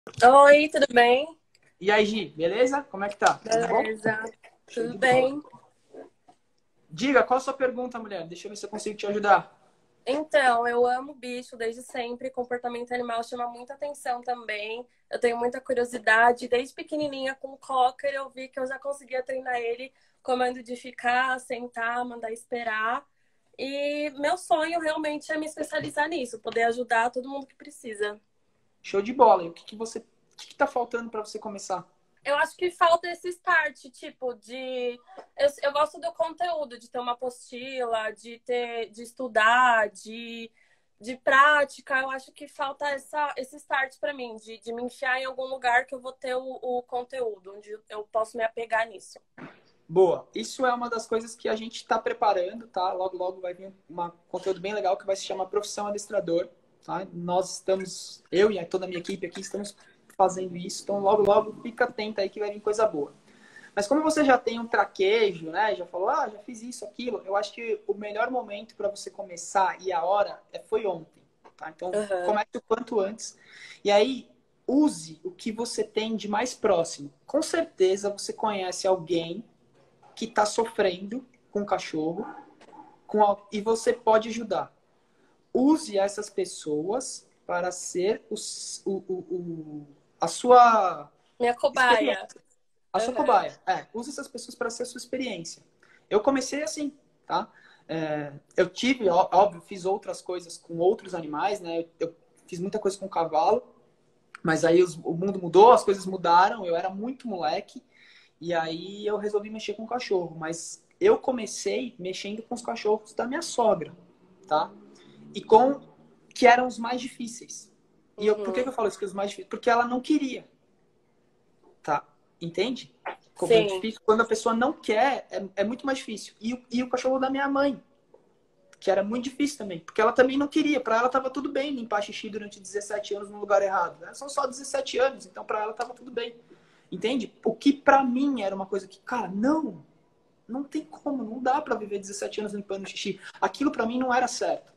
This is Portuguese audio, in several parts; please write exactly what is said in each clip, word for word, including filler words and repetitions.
Oi, tudo bem? E aí, Gi, beleza? Como é que tá? Tudo bom? Beleza, Show tudo de bola. bem. Diga, qual a sua pergunta, mulher? Deixa eu ver se eu consigo te ajudar. Então, eu amo bicho desde sempre, comportamento animal chama muita atenção também. Eu tenho muita curiosidade. Desde pequenininha com o Cocker, eu vi que eu já conseguia treinar ele comando de ficar, sentar, mandar esperar. E meu sonho realmente é me especializar nisso, poder ajudar todo mundo que precisa. Show de bola. E o que que você, o que que tá faltando para você começar? Eu acho que falta esse start, tipo, de. Eu, eu gosto do conteúdo, de ter uma apostila, de ter, de estudar, de, de prática. Eu acho que falta essa, esse start para mim, de, de me enfiar em algum lugar que eu vou ter o, o conteúdo, onde eu posso me apegar nisso. Boa. Isso é uma das coisas que a gente está preparando, tá? Logo, logo vai vir um conteúdo bem legal que vai se chamar Profissão Adestrador, tá? Nós estamos, eu e toda a minha equipe aqui estamos fazendo isso. Então, logo, logo, fica atento aí que vai vir coisa boa. Mas como você já tem um traquejo, né? Já falou, ah, já fiz isso, aquilo. Eu acho que o melhor momento para você começar e a hora é, foi ontem, tá? Então Aham. comece o quanto antes. E aí use o que você tem de mais próximo. Com certeza você conhece alguém que está sofrendo com o cachorro, com a... e você pode ajudar. Use essas pessoas para ser os, o, o, o, a sua Minha experiência. cobaia. A sua Aham. cobaia. É, use essas pessoas para ser a sua experiência. Eu comecei assim, tá? É, eu tive, ó, óbvio, fiz outras coisas com outros animais, né? Eu, eu fiz muita coisa com cavalo, mas aí os, o mundo mudou, as coisas mudaram, eu era muito moleque, e aí eu resolvi mexer com cachorro. Mas eu comecei mexendo com os cachorros da minha sogra, tá? E com que eram os mais difíceis. E eu, por que, que Uhum. eu falo isso que os mais difíceis? Porque ela não queria, tá? Entende? Como é Sim. difícil. Quando a pessoa não quer, é, é muito mais difícil. E, o- e o cachorro da minha mãe, que era muito difícil também. Porque ela também não queria. Pra ela tava tudo bem limpar xixi durante dezessete anos no lugar errado. Né? São só dezessete anos, então pra ela tava tudo bem. Entende? O que pra mim era uma coisa que, cara, não, não tem como, não dá pra viver dezessete anos limpando xixi. Aquilo pra mim não era certo.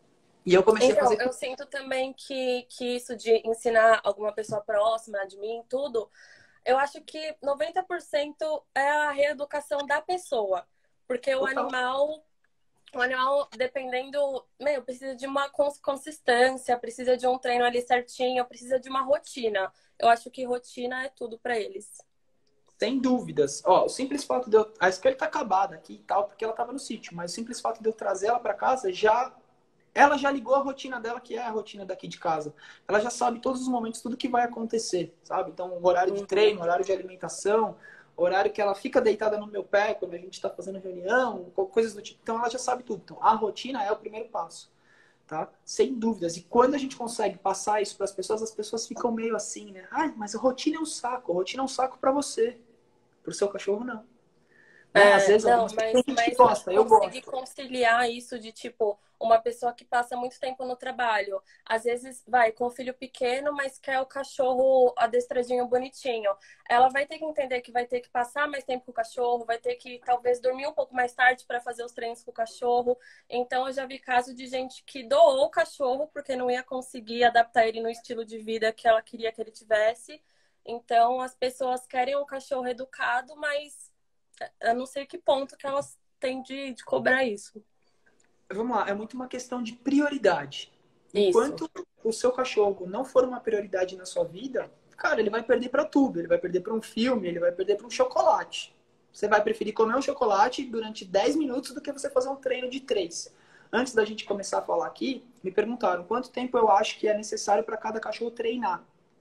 E eu comecei a Então, fazer. eu sinto também que, que isso de ensinar alguma pessoa próxima de mim, tudo, eu acho que noventa por cento é a reeducação da pessoa. Porque o Total. animal, o animal, dependendo, meu, precisa de uma cons- consistência, precisa de um treino ali certinho, precisa de uma rotina. Eu acho que rotina é tudo para eles. Sem dúvidas. Ó, o simples fato de eu. A escolha tá acabada aqui e tal, porque ela tava no sítio, mas o simples fato de eu trazer ela para casa já. Ela já ligou a rotina dela, que é a rotina daqui de casa. Ela já sabe todos os momentos, tudo que vai acontecer, sabe? Então, o horário de Uhum. treino, horário de alimentação, horário que ela fica deitada no meu pé quando a gente está fazendo reunião, coisas do tipo. Então, ela já sabe tudo. Então, a rotina é o primeiro passo, tá? Sem dúvidas. E quando a gente consegue passar isso para as pessoas, as pessoas ficam meio assim, né? Ai, mas a rotina é um saco. A rotina é um saco para você. Pro seu cachorro, não. Né? Às É, vezes, não, algumas pessoas mas, tem gente que mas gosta, eu conseguir gosto. conciliar isso de tipo uma pessoa que passa muito tempo no trabalho, às vezes vai com o filho pequeno, mas quer o cachorro adestradinho bonitinho. Ela vai ter que entender que vai ter que passar mais tempo com o cachorro, vai ter que talvez dormir um pouco mais tarde para fazer os treinos com o cachorro. Então eu já vi caso de gente que doou o cachorro porque não ia conseguir adaptar ele no estilo de vida que ela queria que ele tivesse. Então as pessoas querem um cachorro educado, mas eu não sei que ponto que elas têm de, de cobrar isso. Vamos lá, é muito uma questão de prioridade. Isso. Enquanto o seu cachorro não for uma prioridade na sua vida, cara, ele vai perder para tudo. Ele vai perder para um filme, ele vai perder para um chocolate. Você vai preferir comer um chocolate durante dez minutos do que você fazer um treino de três. Antes da gente começar a falar aqui, me perguntaram quanto tempo eu acho que é necessário para cada cachorro treinar.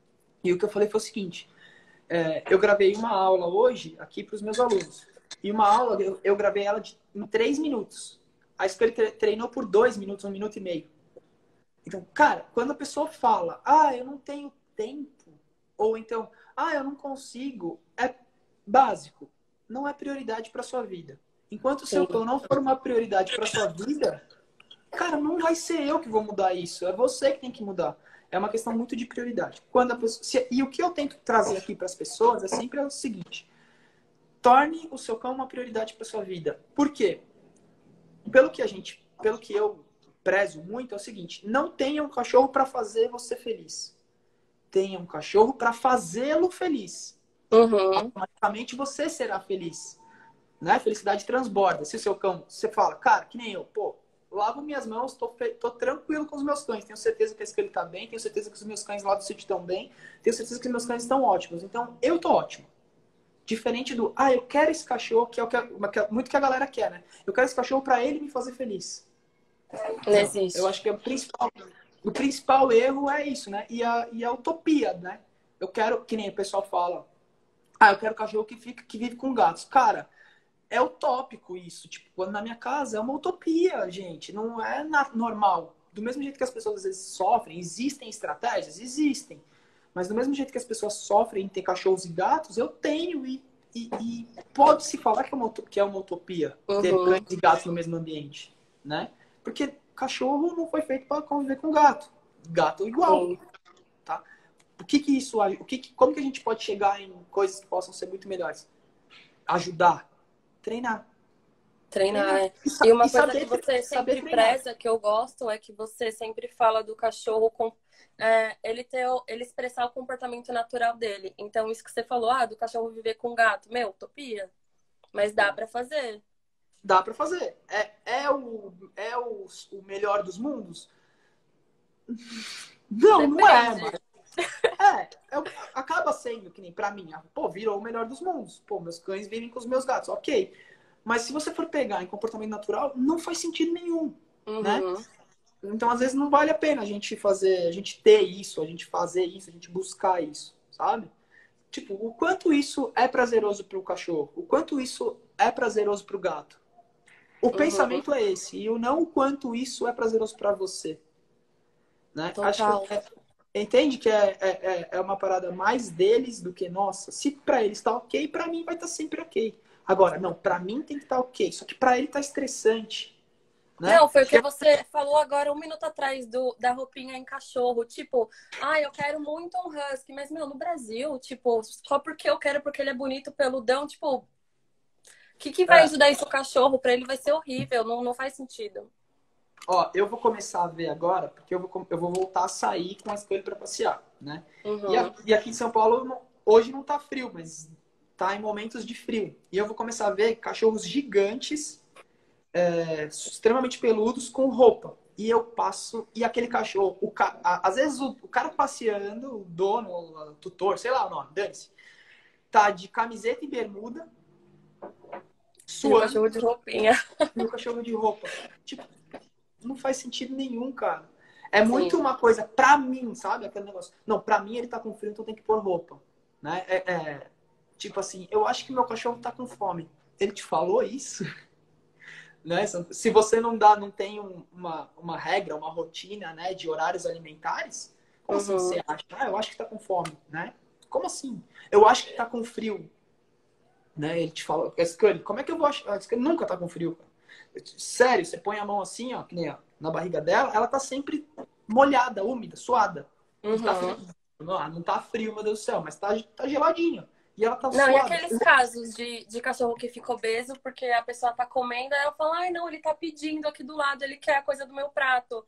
E o que eu falei foi o seguinte: é, eu gravei uma aula hoje aqui para os meus alunos. E uma aula, eu, eu gravei ela de, em três minutos. A escola treinou por dois minutos, um minuto e meio. Então, cara, quando a pessoa fala, ah, eu não tenho tempo, ou então, ah, eu não consigo, é básico. Não é prioridade para sua vida. Enquanto o seu Sim. cão não for uma prioridade para sua vida, cara, não vai ser eu que vou mudar isso. É você que tem que mudar. É uma questão muito de prioridade. Quando a pessoa, se, e o que eu tento trazer aqui para as pessoas é sempre o seguinte: torne o seu cão uma prioridade para sua vida. Por quê? Pelo que a gente, pelo que eu prezo muito é o seguinte: não tenha um cachorro para fazer você feliz. tenha um cachorro para fazê-lo feliz. Uhum. Automaticamente você será feliz. Né? Felicidade transborda. Se o seu cão, você fala, cara, que nem eu, pô, lavo minhas mãos, tô, tô tranquilo com os meus cães. Tenho certeza que esse ele tá bem, tenho certeza que os meus cães lá do sítio estão bem, tenho certeza que os meus cães estão ótimos. Então, eu tô ótimo. Diferente do, ah, eu quero esse cachorro, que é o que muito que a galera quer, né? Eu quero esse cachorro para ele me fazer feliz. Não, não existe. Eu acho que é o principal, o principal erro é isso, né? E a, e a utopia, né? Eu quero, que nem o pessoal fala, ah, eu quero cachorro que, fica, que vive com gatos. Cara, é utópico isso. Tipo, quando na minha casa é uma utopia, gente. Não é na, normal. Do mesmo jeito que as pessoas às vezes sofrem, existem estratégias? Existem. Mas do mesmo jeito que as pessoas sofrem em ter cachorros e gatos, eu tenho. E, e, e pode-se falar que é uma, que é uma utopia Uhum. ter cães e gatos no mesmo ambiente, né? Porque cachorro não foi feito para conviver com gato. Gato igual. Sim. Tá? O que que isso... O que que, como que a gente pode chegar em coisas que possam ser muito melhores? Ajudar. Treinar. Treinar, treinar. é. E, E uma e coisa saber, que você sempre treinar. preza, que eu gosto, é que você sempre fala do cachorro com é, ele ter ele expressar o comportamento natural dele. Então, isso que você falou, ah, do cachorro viver com gato, meu, utopia. Mas dá pra fazer. Dá pra fazer. É, é, o, é o, o melhor dos mundos? Não, Depende. não é, mas... É, é, acaba sendo, que nem pra mim, pô, virou o melhor dos mundos. Pô, meus cães vivem com os meus gatos, ok. Mas se você for pegar em comportamento natural, não faz sentido nenhum, Uhum. né? Então, às vezes, não vale a pena a gente fazer, a gente ter isso, a gente fazer isso, a gente buscar isso, sabe? Tipo, o quanto isso é prazeroso pro cachorro, o quanto isso é prazeroso pro gato. O Uhum. pensamento é esse, e o não o quanto isso é prazeroso pra você. Né? Total. Acho que é, entende que é, é, é uma parada mais deles do que nossa. Se pra eles tá ok, pra mim vai estar tá sempre ok. Agora, não, pra mim tem que estar tá ok. Só que pra ele tá estressante. Né? Não, foi o que você falou agora um minuto atrás do, da roupinha em cachorro. Tipo, ah, eu quero muito um husky, mas, meu, no Brasil, tipo, só porque eu quero, porque ele é bonito, peludão, tipo, o que, que vai É. ajudar isso o cachorro? Pra ele vai ser horrível, não, não faz sentido. Ó, eu vou começar a ver agora, porque eu vou, eu vou voltar a sair com a escolha pra passear, né? Uhum. E, a, e aqui em São Paulo, não, hoje não tá frio, mas tá em momentos de frio. E eu vou começar a ver cachorros gigantes, é, extremamente peludos, com roupa. E eu passo, e aquele cachorro, o ca, a, às vezes o, o cara passeando, o dono, o tutor, sei lá o nome, dane-se, tá de camiseta e bermuda, E o suando, cachorro de roupinha. e o cachorro de roupa. Tipo, não faz sentido nenhum, cara. É muito Sim. uma coisa, pra mim, sabe? Aquele negócio. Não, pra mim ele tá com frio, então tem que pôr roupa. Né? É, é, tipo assim, eu acho que meu cachorro tá com fome. Ele te falou isso? Né? Se você não dá, não tem um, uma, uma regra, uma rotina, né, de horários alimentares, como assim Uhum. você acha? Ah, eu acho que tá com fome, né? Como assim? Eu acho que tá com frio. Né? Ele te fala, Scully, como é que eu vou achar? Ele nunca tá com frio, cara. Sério, você põe a mão assim, ó, que nem ó, na barriga dela, ela tá sempre molhada, úmida, suada. Uhum. Tá frio. Não, não tá frio, meu Deus do céu, mas tá, tá geladinho. E ela tá Não, e suada. aqueles casos de, de cachorro que fica obeso porque a pessoa tá comendo, aí ela fala, ai não, ele tá pedindo aqui do lado, ele quer a coisa do meu prato.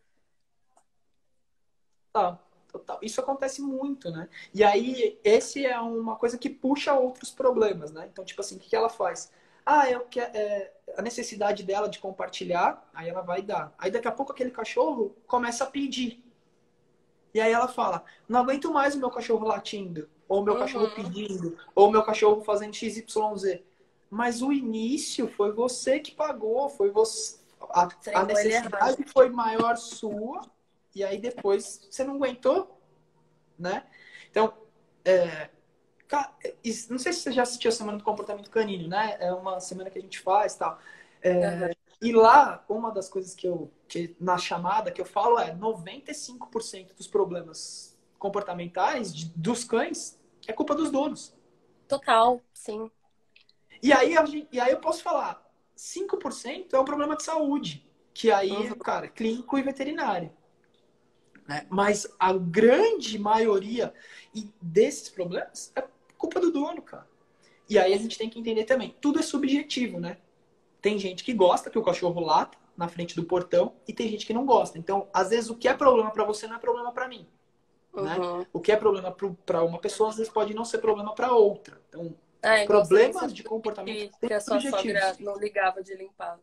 Tá, total. Isso acontece muito, né? E aí, esse é uma coisa que puxa outros problemas, né? Então, tipo assim, o que ela faz? Ah, eu quero, é, a necessidade dela de compartilhar, aí ela vai dar. Aí daqui a pouco aquele cachorro começa a pedir. E aí ela fala, não aguento mais o meu cachorro latindo, ou o meu Uhum. cachorro pedindo, ou o meu cachorro fazendo X Y Z. Mas o início foi você que pagou, foi você. A, a necessidade foi maior sua, e aí depois você não aguentou, né? Então, é, não sei se você já assistiu a Semana do Comportamento Canino, né? É uma semana que a gente faz e tal. É, uhum. E lá, uma das coisas que eu, que, na chamada que eu falo é noventa e cinco por cento dos problemas comportamentais de, dos cães é culpa dos donos. Total, sim. E aí, a gente, e aí eu posso falar, cinco por cento é um problema de saúde, que aí, uhum. cara, clínico e veterinário. Né? Mas a grande maioria desses problemas é culpa do dono, cara. E aí a gente tem que entender também, tudo é subjetivo, né? Tem gente que gosta que o cachorro lata na frente do portão e tem gente que não gosta. Então, às vezes, o que é problema para você não é problema para mim. né? Uhum. O que é problema para uma pessoa, às vezes pode não ser problema para outra. Então, É, igual você problemas de mencionou comportamento que, são que a sua subjetivos. sogra não ligava de limpar.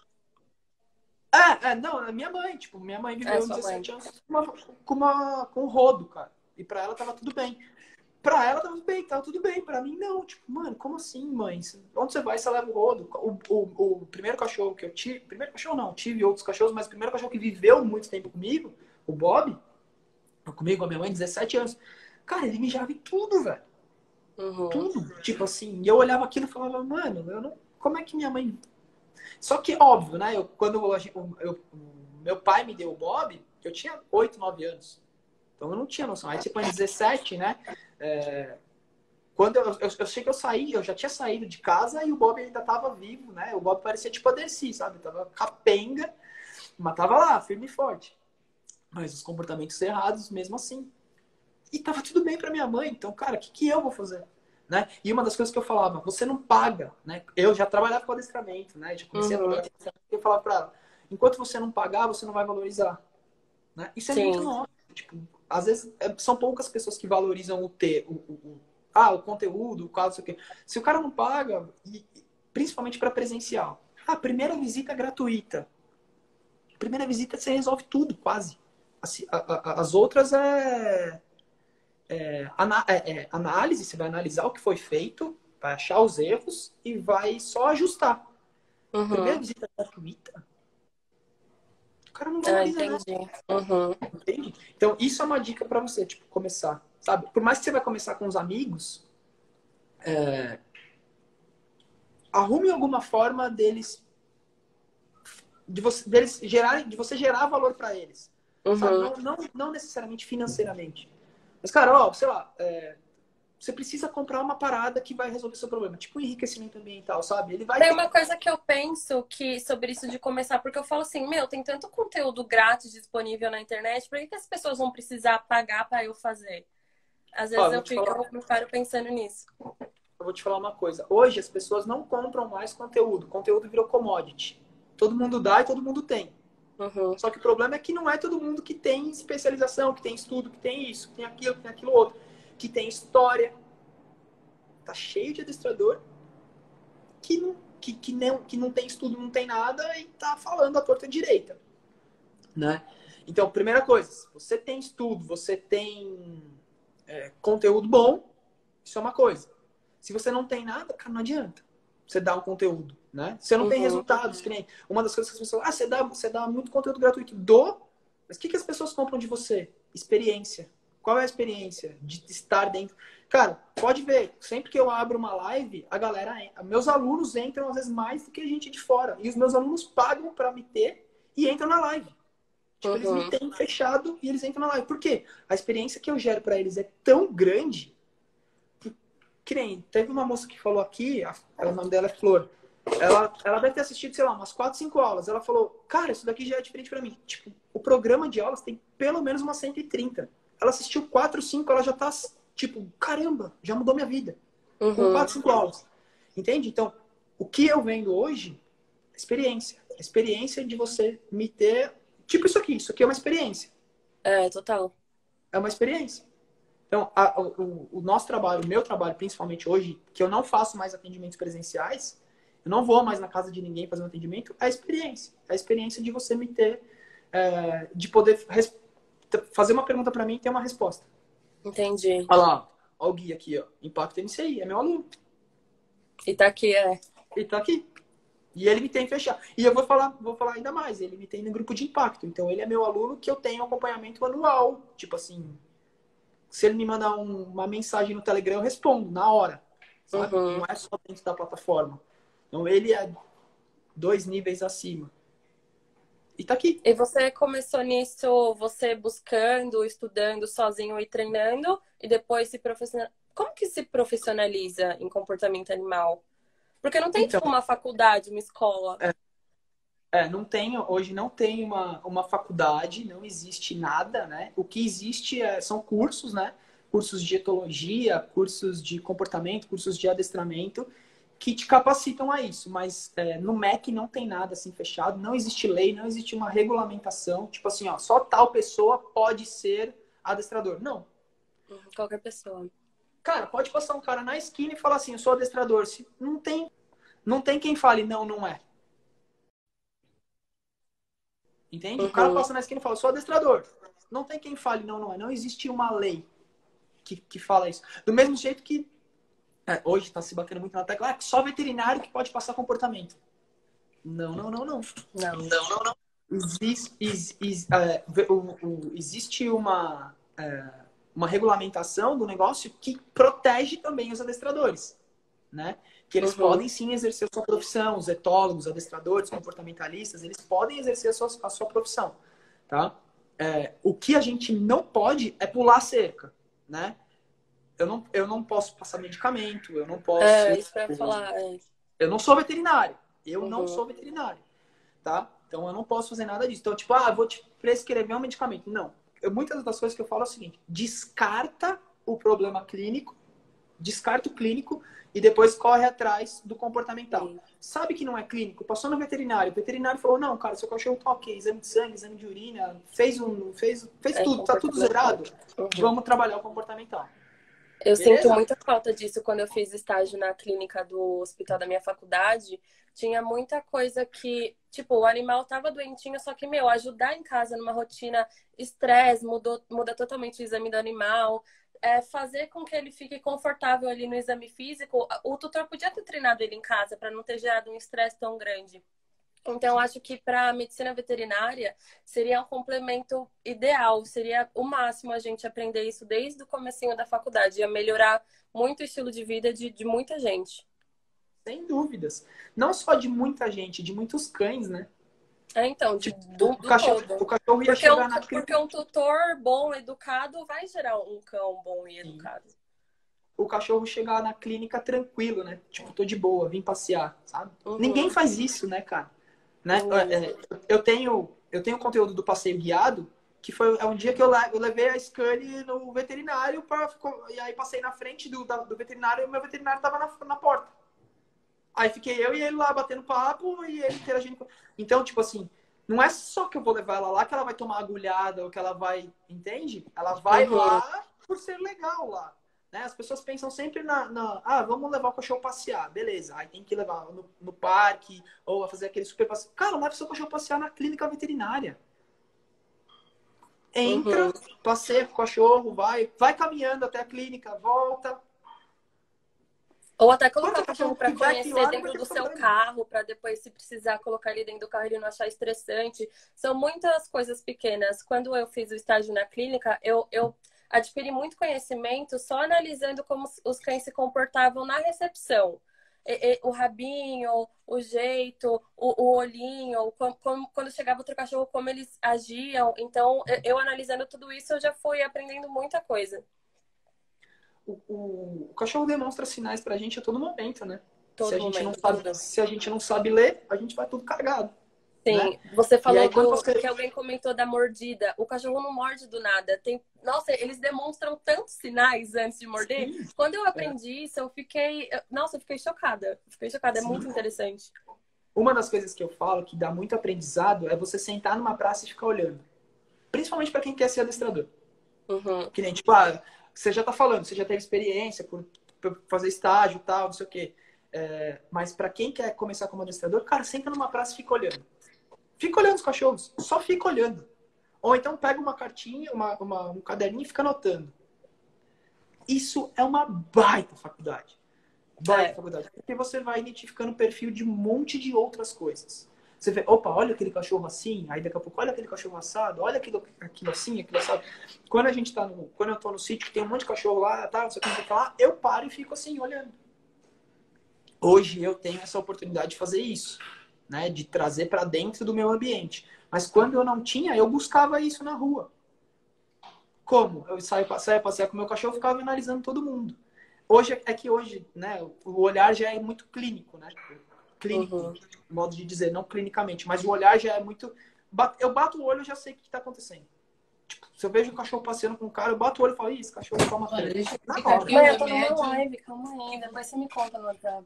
É, é, não, a minha mãe, tipo, minha mãe É, viveu sua mãe. dezessete anos com, uma, com, uma, com um rodo, cara. E pra ela tava tudo bem. Pra ela tava tudo bem, tava tudo bem. Pra mim, não. Tipo, mano, como assim, mãe? Onde você vai, você leva o rodo? O, o, o primeiro cachorro que eu tive... Primeiro cachorro não, tive outros cachorros, mas o primeiro cachorro que viveu muito tempo comigo, o Bob, comigo, a minha mãe, dezessete anos. Cara, ele mijava em tudo, velho. Uhum. Tudo. Tipo assim, e eu olhava aquilo e falava, mano, eu não... Como é que minha mãe... Só que, óbvio, né? Eu, quando eu, eu, meu pai me deu o Bob, eu tinha oito, nove anos. Então eu não tinha noção. Aí você põe dezessete, né? É, quando eu, eu, eu sei que eu saí, eu já tinha saído de casa e o Bob ainda tava vivo, né? O Bob parecia tipo a Dercy, sabe? Tava capenga, mas tava lá, firme e forte. Mas os comportamentos errados mesmo assim. E tava tudo bem pra minha mãe. Então, cara, o que, que eu vou fazer? Né? E uma das coisas que eu falava, você não paga, né? Eu já trabalhava com adestramento, né? Já comecei a Uhum. trabalhar com adestramento. Eu falava pra ela, enquanto você não pagar, você não vai valorizar. Né? Isso é muito Sim. nosso. Tipo, às vezes é, são poucas pessoas que valorizam o ter, o, o, o, ah, o conteúdo, o caso, sei o quê. Se o cara não paga, e, principalmente para presencial, a primeira visita é gratuita. A primeira visita você resolve tudo, quase. As, a, a, as outras é, é, ana, é, é análise, você vai analisar o que foi feito, vai achar os erros e vai só ajustar. Primeira Uhum. visita é gratuita, o cara não Ah, valoriza nada. entendi. Uhum. Entende? Então, isso é uma dica para você, tipo, começar, sabe? Por mais que você vai começar com os amigos, é, arrume alguma forma deles, de você, deles gerarem, de você gerar valor para eles, sabe? Uhum. Não, não, não necessariamente financeiramente. Mas, cara, ó, sei lá, é, você precisa comprar uma parada que vai resolver seu problema, tipo enriquecimento ambiental, sabe? Ele vai Tem ter. uma coisa que eu penso que sobre isso de começar, porque eu falo assim, meu, tem tanto conteúdo grátis disponível na internet, por que, que as pessoas vão precisar pagar para eu fazer? Às Ó, vezes eu vou eu te fico, falar, eu me paro pensando nisso. eu vou te falar uma coisa. Hoje as pessoas não compram mais conteúdo. Conteúdo virou commodity. Todo mundo dá e todo mundo tem. Uhum. Só que o problema é que não é todo mundo que tem especialização, que tem estudo, que tem isso, que tem aquilo, que tem aquilo outro, que tem história. Tá cheio de adestrador que não, que, que não, que não tem estudo, não tem nada e tá falando à torta direita, né? Então, primeira coisa, se você tem estudo, você tem é, conteúdo bom, isso é uma coisa. Se você não tem nada, cara, não adianta você dar um conteúdo, né? Você não tem Uhum. resultados, que nem uma das coisas que as pessoas, ah, você dá, você dá muito conteúdo gratuito, dou, mas o que, que as pessoas compram de você? Experiência. Qual é a experiência de estar dentro? Cara, pode ver, sempre que eu abro uma live, a galera, meus alunos entram às vezes mais do que a gente de fora. E os meus alunos pagam para me ter e entram na live. Tipo, eles me Uhum. têm fechado e eles entram na live. Por quê? A experiência que eu gero para eles é tão grande que nem, teve uma moça que falou aqui, a, o nome dela é Flor. Ela, ela deve ter assistido, sei lá, umas quatro, cinco aulas. Ela falou, cara, isso daqui já é diferente para mim. Tipo, o programa de aulas tem pelo menos umas cento e trinta. Ela assistiu quatro, cinco, ela já tá, tipo, caramba, já mudou minha vida. Com Uhum. quatro, cinco aulas. Entende? Então, o que eu vendo hoje é experiência. A experiência de você me ter... Tipo isso aqui. Isso aqui é uma experiência. É, total. É uma experiência. Então, a, o, o nosso trabalho, o meu trabalho, principalmente hoje, que eu não faço mais atendimentos presenciais, eu não vou mais na casa de ninguém fazer um atendimento, é a experiência. É a experiência de você me ter, é, de poder res, fazer uma pergunta para mim e ter uma resposta. Entendi. Olha lá, olha o guia aqui, ó. Impacto M C I, é meu aluno. E tá aqui, é. Ele tá aqui. E ele me tem fechado. E eu vou falar, vou falar ainda mais, ele me tem no grupo de impacto. Então, ele é meu aluno que eu tenho acompanhamento anual. Tipo assim, se ele me mandar um, uma mensagem no Telegram, eu respondo na hora, sabe? Uhum. Não é só dentro da plataforma. Então, ele é dois níveis acima. E tá aqui. E você começou nisso, você buscando, estudando sozinho e treinando, e depois se profissional... Como que se profissionaliza em comportamento animal? Porque não tem, Então, tipo, uma faculdade, uma escola. é, é, não tem, hoje não tem uma, uma faculdade, não existe nada, né? O que existe é, são cursos, né? Cursos de etologia, cursos de comportamento, cursos de adestramento, que te capacitam a isso, mas é, no M E C não tem nada assim fechado, não existe lei, não existe uma regulamentação, tipo assim, ó, só tal pessoa pode ser adestrador. Não. Qualquer pessoa. Cara, pode passar um cara na esquina e falar assim, eu sou adestrador. Se não tem, não tem quem fale, não, não é. Entende? Uhum. O cara passa na esquina e fala, eu sou adestrador. Não tem quem fale, não, não é. Não existe uma lei que, que fala isso. Do mesmo jeito que é, hoje está se batendo muito na tecla, ah, que só veterinário que pode passar comportamento. Não, não, não, não. Não, não, não, não. Existe, is, is, é, o, o, existe uma, é, uma regulamentação do negócio que protege também os adestradores, né? Que eles uhum. podem sim exercer a sua profissão, os etólogos, adestradores, comportamentalistas, eles podem exercer a sua, a sua profissão, tá? É, o que a gente não pode é pular a cerca, né? Eu não, eu não posso passar medicamento, eu não posso... É, isso que eu ia falar. É. Eu não sou veterinário, eu uhum. não sou veterinário, tá? Então eu não posso fazer nada disso. Então, tipo, ah, vou te prescrever um medicamento. Não. Eu, muitas das coisas que eu falo é o seguinte, descarta o problema clínico, descarta o clínico e depois corre atrás do comportamental. Sim. Sabe que não é clínico? Passou no veterinário, o veterinário falou, não, cara, seu cachorro tá ok, exame de sangue, exame de urina, fez, um, fez, fez é tudo, tá tudo zerado, uhum. vamos trabalhar o comportamental. Eu Beleza? sinto muita falta disso quando eu fiz estágio na clínica do hospital da minha faculdade. Tinha muita coisa que, tipo, o animal tava doentinho, só que, meu, ajudar em casa numa rotina, estresse, mudou, muda totalmente o exame do animal, é, fazer com que ele fique confortável ali no exame físico. O tutor podia ter treinado ele em casa para não ter gerado um estresse tão grande. Então, acho que para a medicina veterinária seria um complemento ideal, seria o máximo a gente aprender isso desde o comecinho da faculdade, ia melhorar muito o estilo de vida de, de muita gente. Sem dúvidas. Não só de muita gente, de muitos cães, né? É, então, de, tipo, do, o, do cachorro, todo. o cachorro ia porque chegar um, na Porque um tutor bom, educado, vai gerar um cão bom e educado. Sim. O cachorro chegar na clínica tranquilo, né? Tipo, tô de boa, vim passear, sabe? Uhum. Ninguém faz isso, né, cara? Né? Uhum. É, eu tenho eu tenho conteúdo do passeio guiado, que foi é um dia que eu, eu levei a Scully no veterinário pra, e aí passei na frente do, do veterinário e o meu veterinário tava na, na porta. Aí fiquei eu e ele lá batendo papo e ele interagindo. Então, tipo assim, não é só que eu vou levar ela lá que ela vai tomar agulhada ou que ela vai... Entende? Ela vai uhum. lá por ser legal lá. Né? As pessoas pensam sempre na, na... Ah, vamos levar o cachorro passear. Beleza. Aí tem que levar no, no parque ou fazer aquele super passeio. Cara, leva o seu cachorro passear na clínica veterinária. Entra, uhum. passeia com o cachorro, vai, vai caminhando até a clínica, volta... Ou até colocar o cachorro para conhecer dentro do seu carro, para depois, se precisar, colocar ele dentro do carro e ele não achar estressante. São muitas coisas pequenas. Quando eu fiz o estágio na clínica, eu, eu adquiri muito conhecimento só analisando como os cães se comportavam na recepção. E, e, o rabinho, o jeito, o, o olhinho, como, como, quando chegava outro cachorro, como eles agiam. Então, eu, eu analisando tudo isso, eu já fui aprendendo muita coisa. O, o, o cachorro demonstra sinais pra gente a todo momento, né? Todo se, a gente momento, não sabe, se a gente não sabe ler, a gente vai tudo cagado. Sim, né? Você falou aí, do, você... que alguém comentou da mordida. O cachorro não morde do nada. Tem, nossa, eles demonstram tantos sinais antes de morder. Sim. Quando eu aprendi é. isso, eu fiquei... Nossa, eu fiquei chocada. Fiquei chocada, Sim. é muito interessante. Uma das coisas que eu falo que dá muito aprendizado é você sentar numa praça e ficar olhando. Principalmente para quem quer ser adestrador. Uhum. Que nem, tipo, ah, você já tá falando, você já teve experiência por, por fazer estágio e tal, não sei o quê. É, mas para quem quer começar como adestrador, cara, senta numa praça e fica olhando. Fica olhando os cachorros, só fica olhando. Ou então pega uma cartinha, uma, uma, um caderninho e fica anotando. Isso é uma baita faculdade. Baita é. faculdade. Porque você vai identificando o perfil de um monte de outras coisas. Você vê, opa, olha aquele cachorro assim, aí daqui a pouco, olha aquele cachorro assado, olha aquilo, aquilo assim, aquilo assado. Quando a gente tá no, quando eu tô no sítio, que tem um monte de cachorro lá, tá, não sei o que, lá, eu paro e fico assim, olhando. Hoje eu tenho essa oportunidade de fazer isso, né, de trazer para dentro do meu ambiente. Mas quando eu não tinha, eu buscava isso na rua. Como? Eu saía, saía passear com o meu cachorro, ficava analisando todo mundo. Hoje é que hoje, né, o olhar já é muito clínico, né? Clínico, uhum. modo de dizer, não clinicamente, mas o olhar já é muito... Eu bato o olho e já sei o que está acontecendo. Tipo, se eu vejo um cachorro passeando com um cara, eu bato o olho e falo, ih, esse cachorro toma trem. Mãe, eu tô numa live, calma aí, depois você me conta no WhatsApp.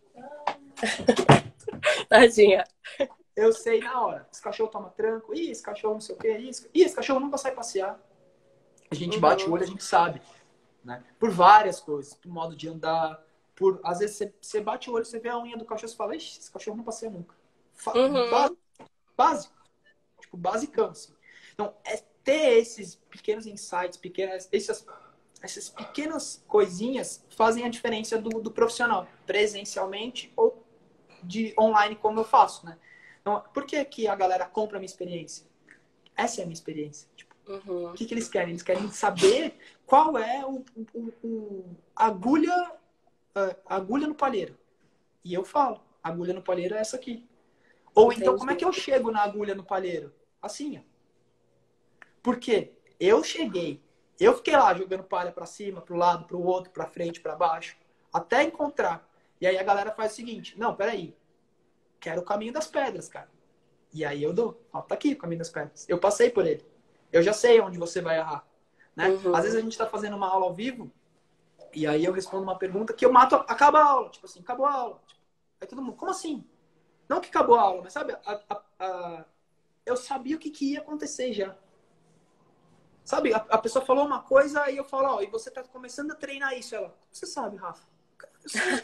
Tadinha. Eu sei na hora, esse cachorro toma tranco, ih, esse cachorro não sei o que, ih, esse cachorro nunca sai passear. A gente bate o Uhum. olho, a gente sabe, né? Por várias coisas, por modo de andar, por às vezes você, você bate o olho, você vê a unha do cachorro, você fala, ixi, esse cachorro não passeia nunca. Fa- ba- Uhum. Básico, tipo, basicão, assim. Então, é ter esses pequenos insights, pequenas, essas, essas pequenas coisinhas fazem a diferença do, do profissional, presencialmente ou de online, como eu faço, né? Então, por que, que a galera compra a minha experiência? Essa é a minha experiência. Tipo, o Uhum. que, que eles querem? Eles querem saber qual é o, o, o agulha, a agulha no palheiro. E eu falo, a agulha no palheiro é essa aqui. Ou então, como é Entendi. que eu chego na agulha no palheiro? Assim, ó. Porque eu cheguei, eu fiquei lá jogando palha para cima, para o lado, para o outro, para frente, para baixo, até encontrar. E aí a galera faz o seguinte: não, peraí, quero o caminho das pedras, cara. E aí eu dou, ó, tá aqui o caminho das pedras. Eu passei por ele. Eu já sei onde você vai errar, né? Às vezes a Uhum. gente está fazendo uma aula ao vivo e aí eu respondo uma pergunta que eu mato, acaba a aula, tipo assim, acabou a aula. Tipo, aí todo mundo, como assim? Não que acabou a aula, mas sabe, a, a, a, eu sabia o que, que ia acontecer já. Sabe, a, a pessoa falou uma coisa e eu falo, ó, e você tá começando a treinar isso. Ela, você sabe, Rafa? Eu sei,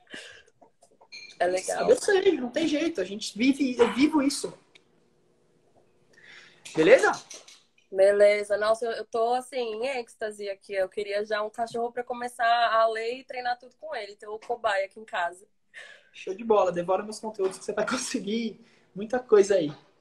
É sabe, eu legal. sei, não tem jeito. A gente vive, eu vivo isso. Beleza? Beleza. Nossa, eu, eu tô assim, em êxtase aqui. Eu queria já um cachorro para começar a ler e treinar tudo com ele. Ter o cobaia aqui em casa. Show de bola. Devora meus conteúdos que você vai conseguir muita coisa aí.